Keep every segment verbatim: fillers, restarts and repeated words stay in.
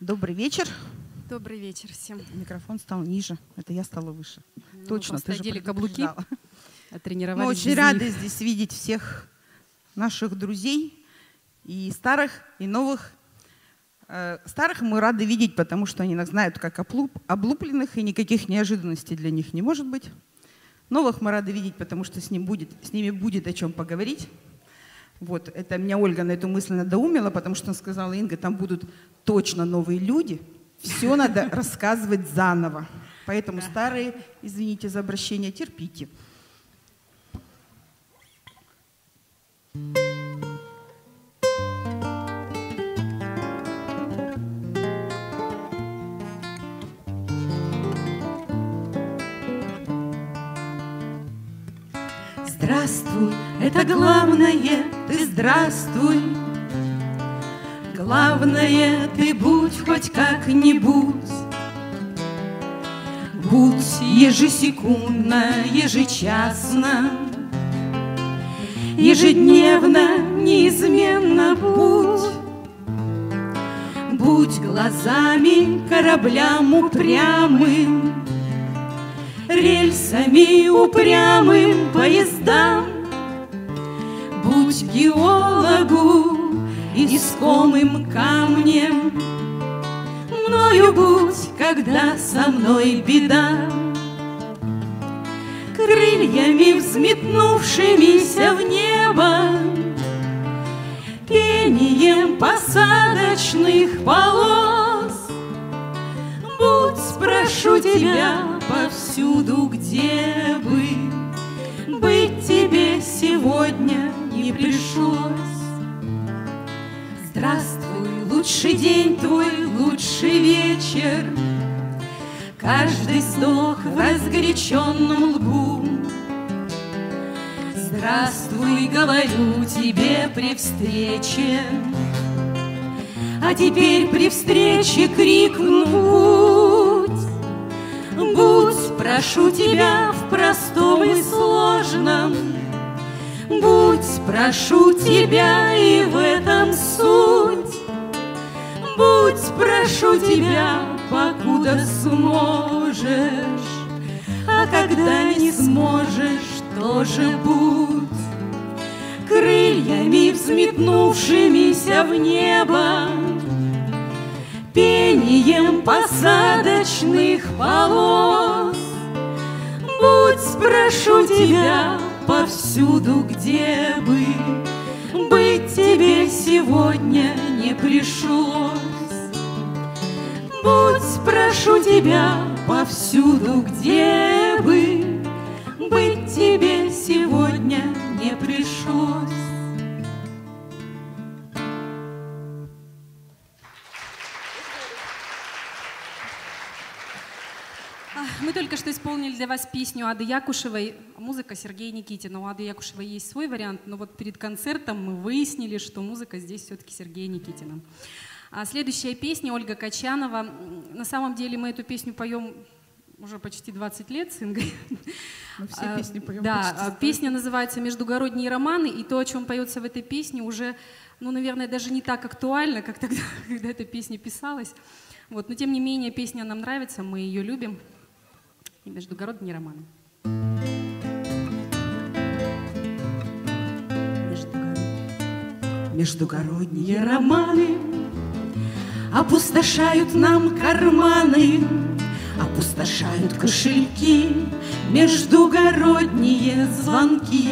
Добрый вечер. Добрый вечер всем. Микрофон стал ниже, это я стала выше. Ну, Точно, ты же одели каблуки, Мы очень рады здесь видеть всех наших друзей, и старых, и новых. Старых мы рады видеть, потому что они нас знают как облупленных, и никаких неожиданностей для них не может быть. Новых мы рады видеть, потому что с, ним будет, с ними будет о чем поговорить. Вот, это меня Ольга на эту мысль надоумила, потому что она сказала: Инга, там будут точно новые люди, все надо рассказывать заново. Поэтому старые, извините за обращение, терпите. Здравствуй, это главное, ты здравствуй. Главное, ты будь хоть как-нибудь. Будь ежесекундно, ежечасно, ежедневно, неизменно будь. Будь глазами кораблям упрямым, рельсами упрямым поездам. Будь геологу искомым камнем, мною будь, когда со мной беда. Крыльями взметнувшимися в небо, пением посадочных полос. Будь, прошу тебя, повсюду, где бы быть тебе сегодня не пришлось. Здравствуй, лучший день твой, лучший вечер, каждый вздох в разгоряченном лбу. Здравствуй, говорю тебе при встрече, а теперь при встрече крикну: будь, будь, прошу тебя, в простом и сложном. Будь, прошу тебя, и в этом суть. Будь, прошу тебя, покуда сможешь, а когда не сможешь, тоже будь. Крыльями взметнувшимися в небо, пением посадочных полос. Будь, прошу тебя, повсюду, где бы быть тебе сегодня не пришлось. Будь, прошу тебя, повсюду, где бы быть тебе сегодня не пришлось. Мы только что исполнили для вас песню Ады Якушевой, музыка Сергея Никитина. У Ады Якушевой есть свой вариант, но вот перед концертом мы выяснили, что музыка здесь все-таки Сергея Никитина. А следующая песня Ольга Качанова. На самом деле мы эту песню поем уже почти двадцать лет с Ингой. Мы все песни поем. Да, песня называется «Междугородние романы», и то, о чем поется в этой песне, уже, ну, наверное, даже не так актуально, как тогда, когда эта песня писалась. Вот, но тем не менее, песня нам нравится, мы ее любим. И «Междугородние романы». Междугородние романы опустошают нам карманы, опустошают кошельки, междугородние звонки.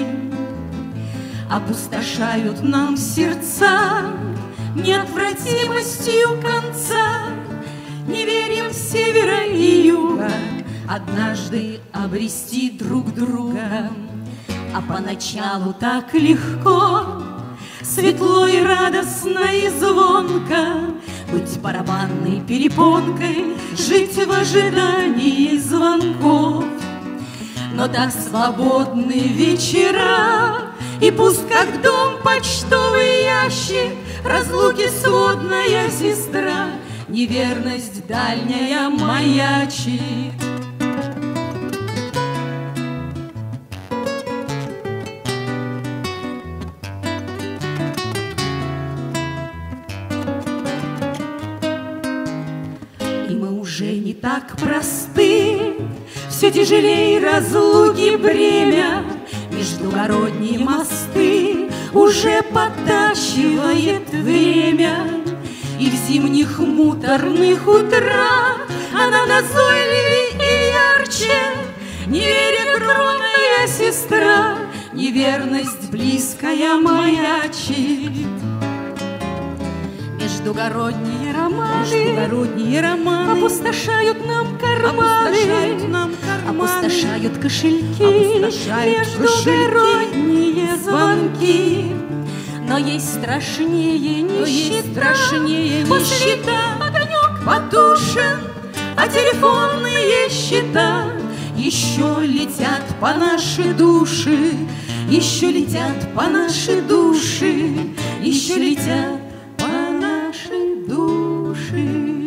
Опустошают нам сердца неотвратимостью конца. Не верим севера и юга однажды обрести друг друга. А поначалу так легко, светло и радостно и звонко быть барабанной перепонкой, жить в ожидании звонков. Но так свободны вечера, и пуст как дом почтовый ящик, разлуки сводная сестра, неверность дальняя маячит. так просты, все тяжелее разлуки бремя, междугородние мосты уже подтачивает время. И в зимних муторных утрах она назойливее и ярче, не верит кровная сестра, неверность близкая маячит. Междугородние романы, Междугородние романы опустошают нам карманы, опустошают, нам карманы, опустошают кошельки, опустошают междугородние кошельки, звонки. Но есть страшнее нищета, Но есть страшнее после нищета, огонек потушен, а телефонные счета еще летят по нашей души, еще летят по нашей души, еще летят по нашей души.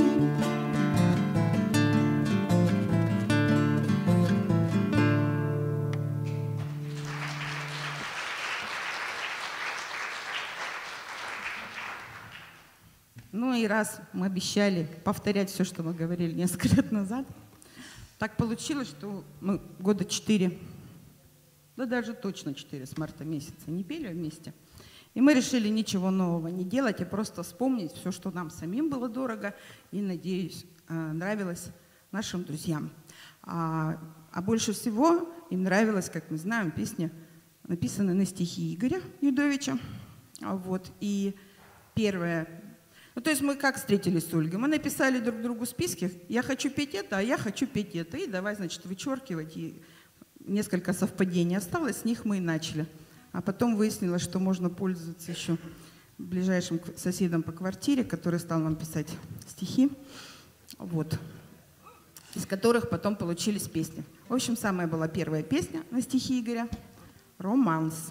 Ну и раз мы обещали повторять все, что мы говорили несколько лет назад, так получилось, что мы года четыре, да даже точно четыре с марта месяца не пели вместе. И мы решили ничего нового не делать, а просто вспомнить все, что нам самим было дорого и, надеюсь, нравилось нашим друзьям. А, а больше всего им нравилась, как мы знаем, песня, написанная на стихи Игоря Юдовича. Вот. И первая... Ну, то есть мы как встретились с Ольгой? Мы написали друг другу списки, я хочу петь это, а я хочу петь это. И давай, значит, вычеркивать. И несколько совпадений осталось, с них мы и начали. А потом выяснилось, что можно пользоваться еще ближайшим соседом по квартире, который стал нам писать стихи, вот, из которых потом получились песни. В общем, самая была первая песня на стихи Игоря «Романс».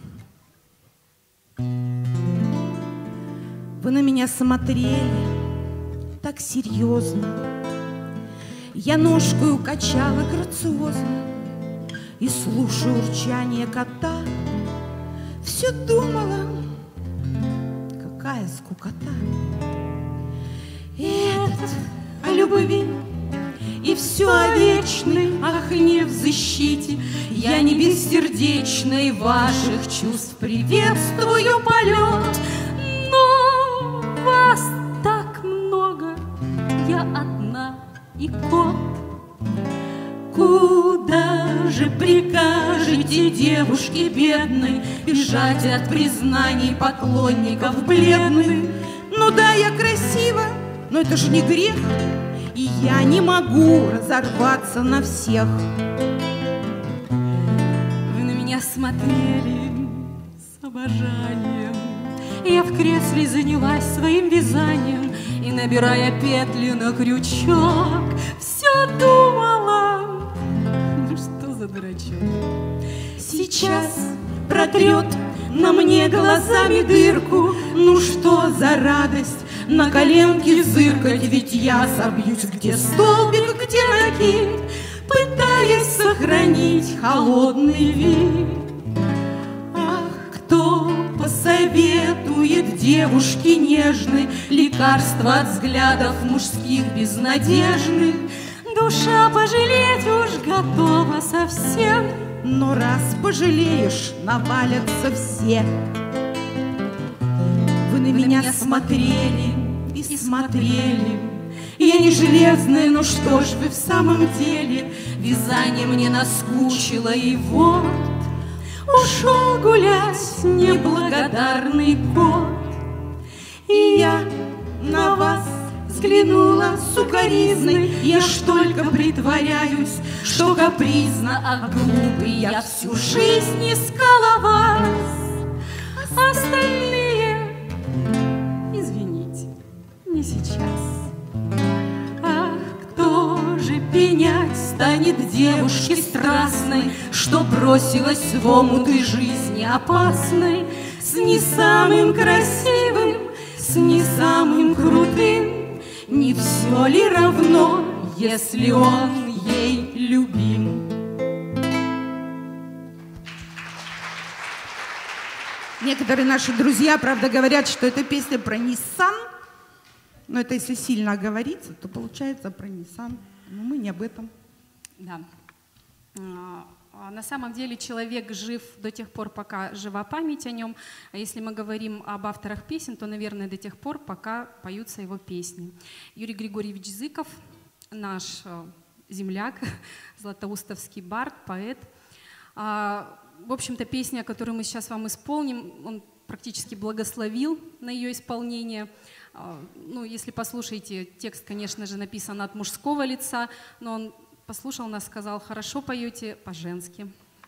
Вы на меня смотрели так серьезно, я ножкой укачала грациозно и, слушая урчание кота, все думала, какая скукота. И этот о любви, и все о вечной, ах, не в защите. Я не бессердечной ваших чувств приветствую полет, но вас так много, я одна и кот. Куда же прикажете, девушке бедной, бежать от признаний поклонников бледных? Ну да, я красива, но это же не грех, и я не могу разорваться на всех. Вы на меня смотрели с обожанием, я в кресле занялась своим вязанием и, набирая петли на крючок, все думала, ну что за дурачок. Сейчас протрет на мне глазами дырку, ну что за радость на коленке зыркать, ведь я собьюсь, где столбик, где накид, пытаясь сохранить холодный вид. Ах, кто посоветует девушке нежной лекарство от взглядов мужских безнадежных? Душа пожалеть уж готова совсем, но раз пожалеешь, навалятся все. Вы на меня смотрели и смотрели, я не железная, но что ж вы в самом деле? Вязание мне наскучило, и вот ушел гулять неблагодарный кот. И я на вас взглянула сукоризной, я ж только притворяюсь, что капризно, а глупый я всю жизнь искала вас. Остальные, извините, не сейчас. Ах, кто же пенять станет девушке страстной, что бросилась в омуты жизни опасной, с не самым красивым, с не самым крутым? Не все ли равно, если он ей любим? Некоторые наши друзья, правда, говорят, что это песня про Nissan, но это если сильно оговориться, то получается про Nissan. Но мы не об этом. Да. На самом деле человек жив до тех пор, пока жива память о нем. А если мы говорим об авторах песен, то, наверное, до тех пор, пока поются его песни. Юрий Григорьевич Зыков, наш земляк, златоустовский бард, поэт. В общем-то, песня, которую мы сейчас вам исполним, он практически благословил на ее исполнение. Ну, если послушаете, текст, конечно же, написан от мужского лица, но он послушал нас, сказал: хорошо поете по-женски.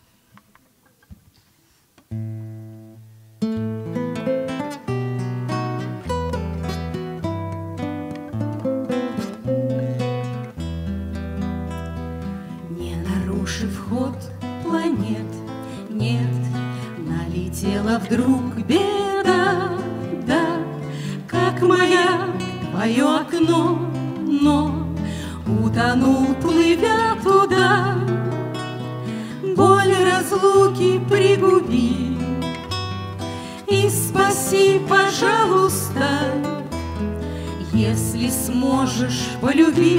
Не нарушив ход планет, нет, налетела вдруг беда, да, как маяк твое окно, но утонул, плывя туда, боль разлуки пригуби и спаси, пожалуйста, если сможешь, полюби,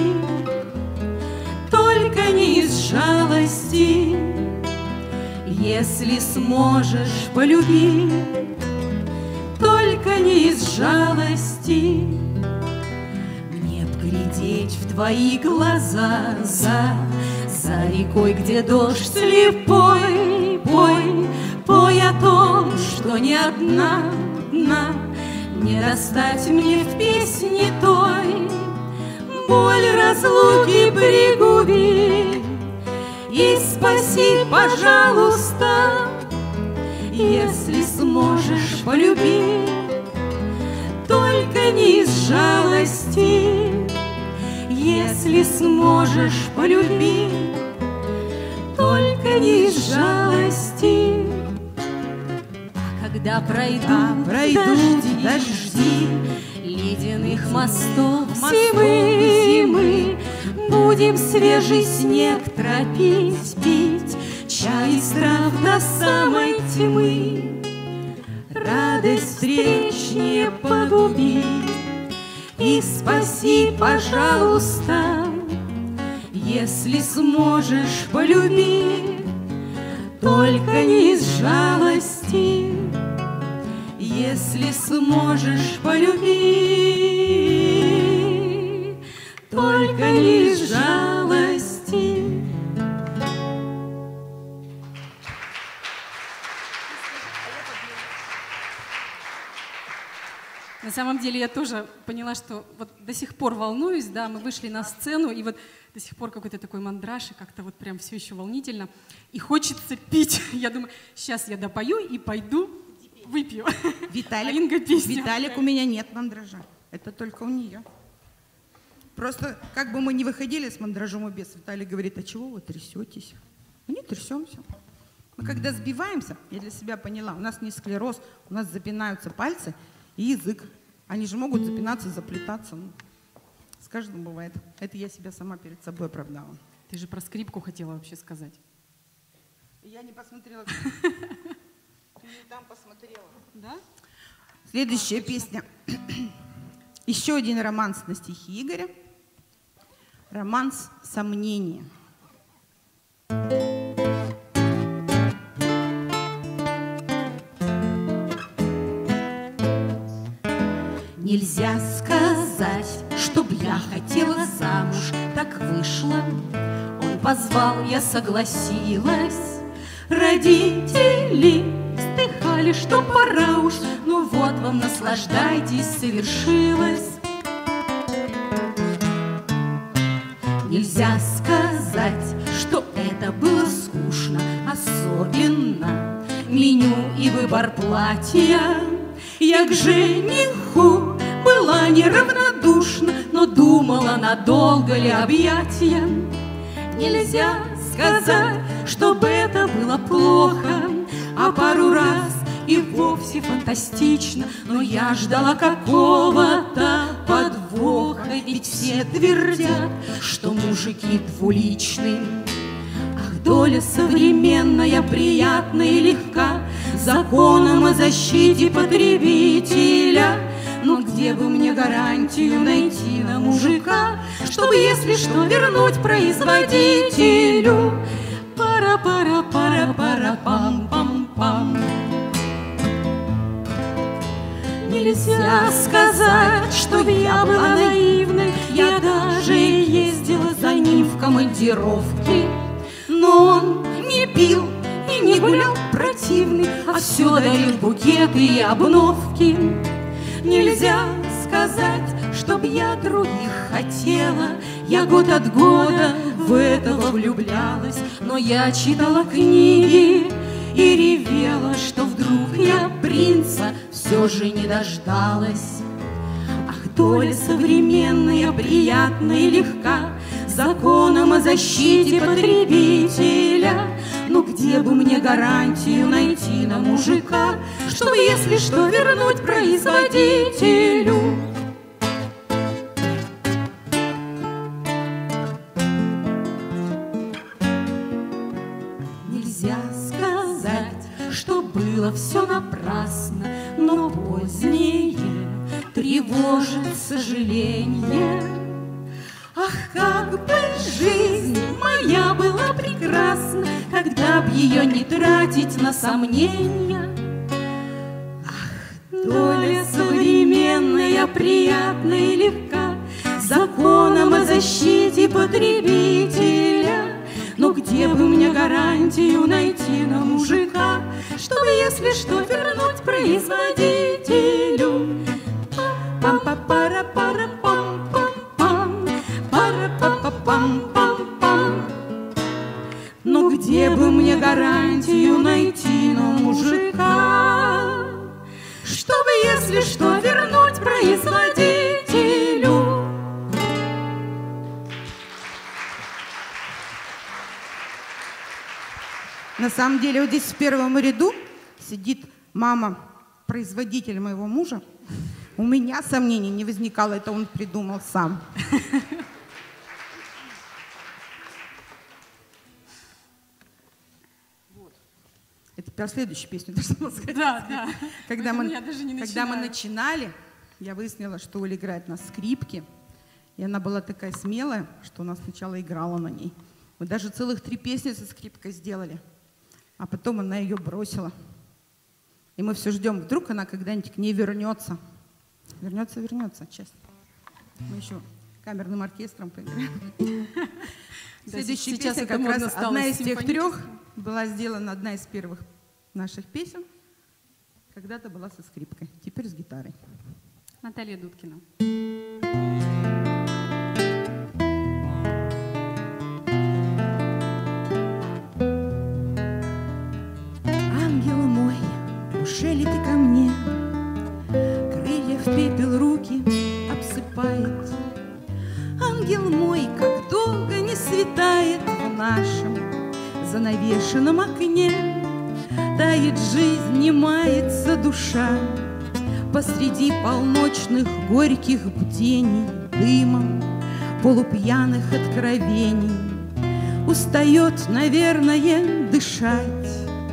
только не из жалости, если сможешь, полюби, только не из жалости. Глядеть в твои глаза за, за рекой, где дождь слепой. Пой, пой о том, что ни одна, одна не достать мне в песне той. Боль разлуки пригуби и спаси, пожалуйста, если сможешь, полюби, только не из жалости. Если сможешь, полюби, только не из жалости. Когда пройдут, а, пройдут дожди, дожди ледяных мостов, мостов зимы, будем свежий снег тропить, пить чай из трав до самой тьмы. Радость встреч не погуби и спаси, пожалуйста, если сможешь, полюби, только не из жалости. Если сможешь, полюби, только не из жалости. На самом деле я тоже поняла, что вот до сих пор волнуюсь, да, мы вышли на сцену, и вот до сих пор какой-то такой мандраж, и как-то вот прям все еще волнительно, и хочется пить. Я думаю, сейчас я допою и пойду выпью. Виталик, а Инга песню. Виталик, у меня нет мандража, это только у нее. Просто как бы мы ни выходили с мандражом и без, Виталик говорит: а чего вы трясетесь? Мы не трясемся. Мы когда сбиваемся, я для себя поняла, у нас не склероз, у нас запинаются пальцы и язык. Они же могут запинаться, заплетаться. Ну, с каждым бывает. Это я себя сама перед собой оправдала. Ты же про скрипку хотела вообще сказать. Я не посмотрела. Ты не там посмотрела. Да? Следующая песня. Еще один романс на стихи Игоря. Романс «Сомнение». Нельзя сказать, чтоб я хотела замуж, так вышло. Он позвал, я согласилась. Родители вздыхали, что пора уж, ну вот вам, наслаждайтесь, совершилось. Нельзя сказать, что это было скучно, особенно меню и выбор платья. Я к жениху была неравнодушна, но думала, надолго ли объятия. Нельзя сказать, чтобы это было плохо, а пару раз и вовсе фантастично. Но я ждала какого-то подвоха, ведь все твердят, что мужики двуличные. Ах, доля современная, приятна и легка, законом о защите потребителя. Но где бы мне гарантию найти на мужика, чтобы, если что, вернуть производителю. Пара-пара-пара-пара-пам-пам-пам. Нельзя сказать, чтобы я была наивной, я даже ездила за ним в командировки. Но он не пил и не гулял противный, а все дарил букеты и обновки. Нельзя сказать, чтоб я других хотела, я год от года в этого влюблялась, но я читала книги и ревела, что вдруг я принца все же не дождалась. Ах, доля современная, приятная и легка, законом о защите потребителя. Ну где бы мне гарантию найти на мужика, чтобы, если что, вернуть производителю? Нельзя сказать, что было все напрасно, но позднее тревожит сожаление. Ах, как бы жизнь моя была прекрасна, когда б ее не тратить на сомнения. Ах, доля современная, приятная и легка, законом о защите потребителя. Но где бы мне гарантию найти на мужика, чтобы, если что, вернуть производителю? Пам-па-пара-пара-пам-пам-пам, пара-па-па-пам-пам-пам. Но где бы мне гарантию найти на мужика, чтобы, если что, вернуть производителю? На самом деле вот здесь в первом ряду сидит мама, производитель моего мужа. У меня сомнений не возникало, это он придумал сам. Это про следующую песню должна сказать. Да, да. Когда мы, когда мы начинали, я выяснила, что Оля играет на скрипке. И она была такая смелая, что она сначала играла на ней. Мы даже целых три песни со скрипкой сделали. А потом она ее бросила. И мы все ждем, вдруг она когда-нибудь к ней вернется. Вернется, вернется, честно. Мы еще камерным оркестром поиграем. Следующая песня как раз одна из тех трех была сделана, одна из первых наших песен. Когда-то была со скрипкой, теперь с гитарой. Наталья Дудкина. Ангел мой, ушели ты ко мне, крылья в пепел руки обсыпает. Ангел мой, как долго не светает в нашем занавешенном окне. Тает жизнь, не мается душа посреди полночных горьких бдений, дымом полупьяных откровений. Устает, наверное, дышать.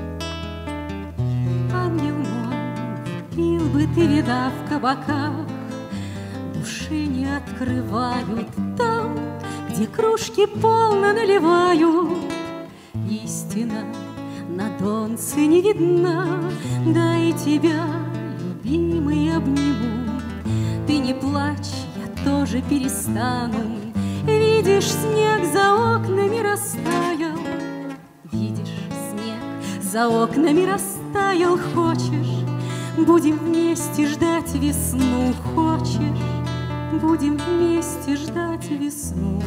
Ангел мой, пил бы ты, вида в кабаках, души не открывают там, где кружки полно наливают. Истина на донце не видна, да и тебя, любимый, обниму. Ты не плачь, я тоже перестану. Видишь, снег за окнами растаял. Видишь, снег за окнами растаял. Хочешь, будем вместе ждать весну. Хочешь, будем вместе ждать весну.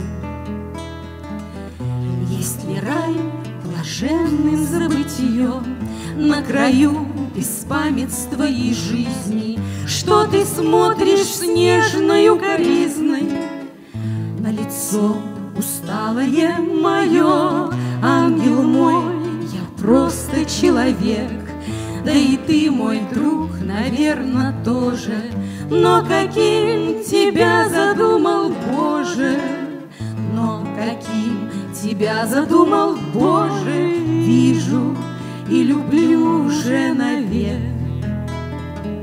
Есть ли рай блаженным забытьем на краю беспамятства и жизни? Что ты смотришь с нежной укоризной на лицо усталое мое? Ангел мой, я просто человек, да и ты, мой друг, наверное, тоже. Но каким тебя задумал Боже, но каким тебя задумал Боже, вижу и люблю уже навек.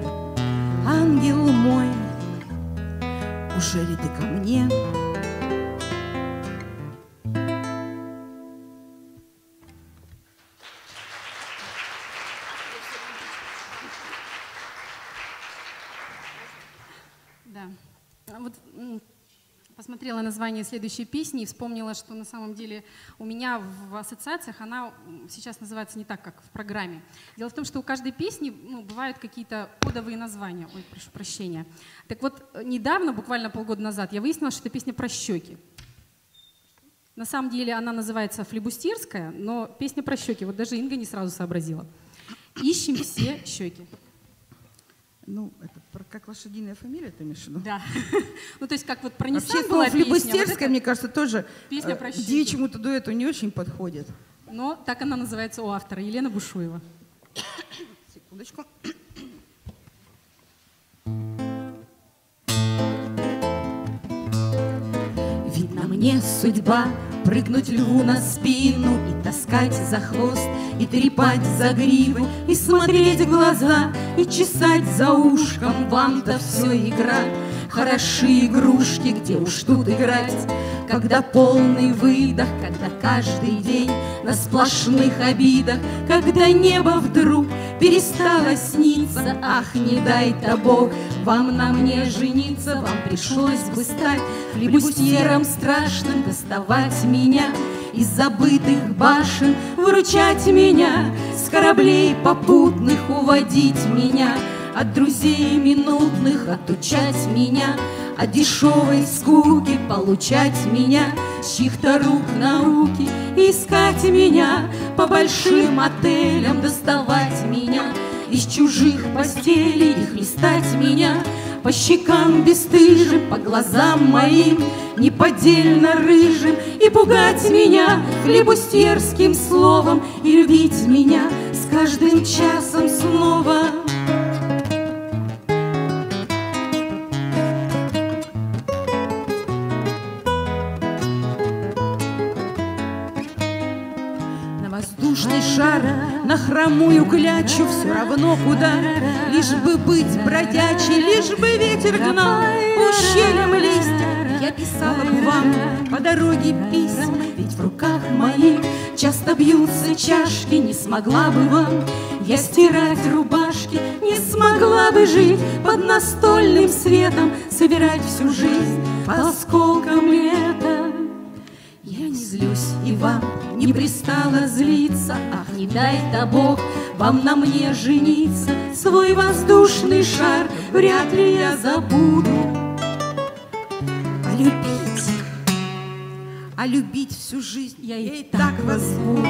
Ангел мой, ужели ты ко мне Вот посмотрела название следующей песни и вспомнила, что на самом деле у меня в ассоциациях она сейчас называется не так, как в программе. Дело в том, что у каждой песни ну, бывают какие-то кодовые названия. Ой, прошу прощения. Так вот, недавно, буквально полгода назад, я выяснила, что это песня про щеки. На самом деле она называется «Флибустирская», но песня про щеки. Вот даже Инга не сразу сообразила. «Ищем все щеки». Ну, это про, как лошадиная фамилия, ты имеешь в виду? Да. Ну, то есть как вот про Nissan Вообще, была песня. «Флибустирская», вот мне кажется, тоже песня про щеки. девичьему-то дуэту не очень подходит. Но так она называется у автора, Елена Бушуева. Секундочку. Видно мне судьба прыгнуть льву на спину и таскать за хвост, и трепать за гриву, и смотреть в глаза, и чесать за ушком. Вам-то все игра, хороши игрушки, где уж тут играть, когда полный выдох, когда каждый день на сплошных обидах, когда небо вдруг перестало сниться. Ах, не дай-то Бог вам на мне жениться, вам пришлось бы стать флибустьером страшным, доставать меня из забытых башен, выручать меня с кораблей попутных, уводить меня от друзей минутных, отучать меня от дешевой скуки, получать меня с чьих-то рук науки, искать меня по большим отелям, доставать меня из чужих постелей и хлестать меня по щекам бесстыжим, по глазам моим неподдельно рыжим, и пугать меня флибустьерским словом, и любить меня с каждым часом снова. Воздушный шар, на хромую клячу, все равно куда, лишь бы быть бродячей, лишь бы ветер гнал ущельем листья. Я писала бы вам по дороге письма, ведь в руках моих часто бьются чашки. Не смогла бы вам я стирать рубашки, не смогла бы жить под настольным светом, собирать всю жизнь по осколкам лета. Я не злюсь, и вам не пристало злиться. Ах, не дай-то Бог вам на мне жениться. Свой воздушный шар вряд ли я забуду. А любить, а любить всю жизнь я и так вас буду.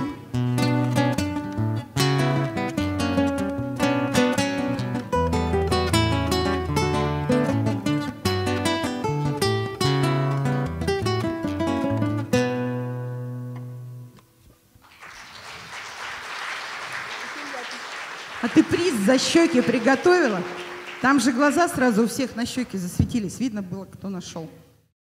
А ты приз за щеки приготовила? Там же глаза сразу у всех на щеки засветились. Видно было, кто нашел.